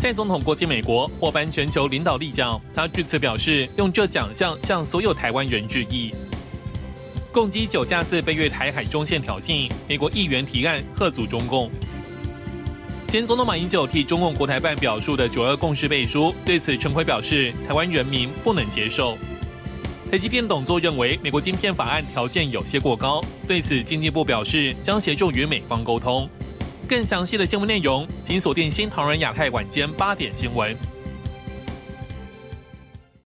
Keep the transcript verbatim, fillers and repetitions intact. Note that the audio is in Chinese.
蔡总统国际美国，获颁全球领导力奖。他致辞表示，用这奖项向所有台湾人致意。共机九架次飞越台海中线挑衅，美国议员提案嚇阻中共。前总统马英九替中共国台办表述的九二共识背书，对此陈奎表示，台湾人民不能接受。台积电董座认为，美国晶片法案条件有些过高，对此经济部表示将协助与美方沟通。更详细的新闻内容，请锁定新唐人亚太晚间八点新闻。